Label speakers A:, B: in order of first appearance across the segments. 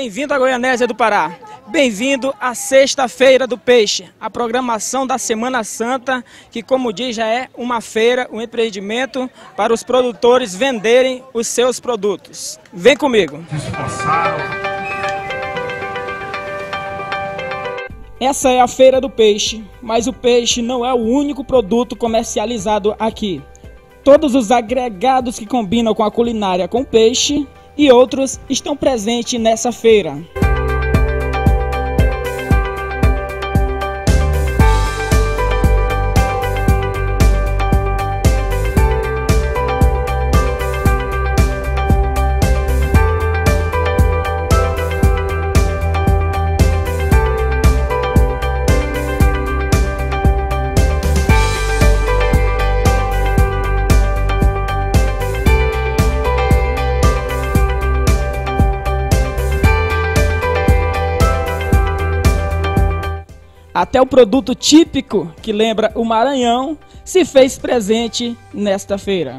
A: Bem-vindo à Goianésia do Pará. Bem-vindo à Sexta-feira do Peixe, a programação da Semana Santa, que, como diz, já é uma feira, um empreendimento para os produtores venderem os seus produtos. Vem comigo. Essa é a Feira do Peixe, mas o peixe não é o único produto comercializado aqui. Todos os agregados que combinam com a culinária com peixe e outros estão presentes nessa feira. Até o produto típico, que lembra o Maranhão, se fez presente nesta feira.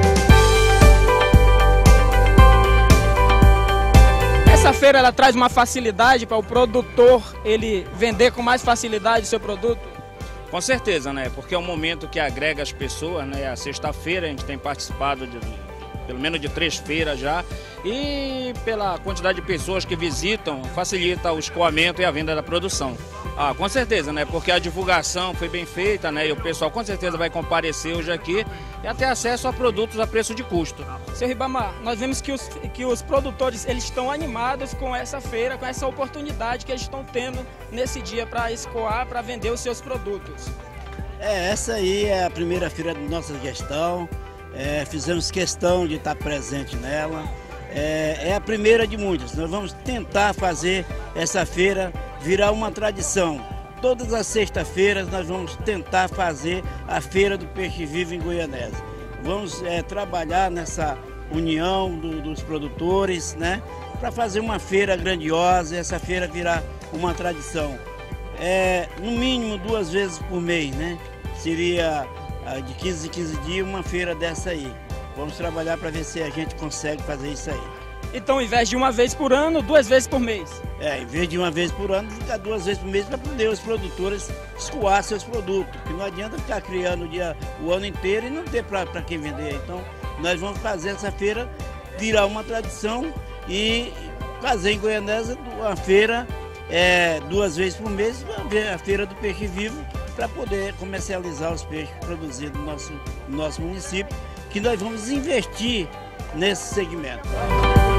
A: Essa feira ela traz uma facilidade para o produtor ele vender com mais facilidade o seu produto?
B: Com certeza, né? Porque é um momento que agrega as pessoas, né? A sexta-feira a gente tem participado de pelo menos de 3 feiras já, e pela quantidade de pessoas que visitam, facilita o escoamento e a venda da produção. Com certeza, né? Porque a divulgação foi bem feita, né? E o pessoal com certeza vai comparecer hoje aqui e ter acesso a produtos a preço de custo.
A: Seu Ribamar, nós vemos que os produtores eles estão animados com essa feira, com essa oportunidade que eles estão tendo nesse dia para escoar, para vender os seus produtos.
C: Essa aí é a primeira feira da nossa gestão. Fizemos questão de estar presente nela. É a primeira de muitas. Nós vamos tentar fazer essa feira virar uma tradição. Todas as sextas-feiras nós vamos tentar fazer a Feira do Peixe Vivo em Goianésia. Vamos trabalhar nessa união dos produtores, né, para fazer uma feira grandiosa e essa feira virar uma tradição. No mínimo 2 vezes por mês, né? Seria de 15 em 15 dias uma feira dessa aí. Vamos trabalhar para ver se a gente consegue fazer isso aí.
A: Então, ao invés de 1 vez por ano, 2 vezes por mês?
C: Em vez de 1 vez por ano, ficar 2 vezes por mês para poder os produtores escoar seus produtos. Porque não adianta ficar criando o ano inteiro e não ter para quem vender. Então, nós vamos fazer essa feira virar uma tradição e fazer em Goianésia uma feira 2 vezes por mês, a Feira do Peixe Vivo, para poder comercializar os peixes produzidos no nosso município, que nós vamos investir nesse segmento.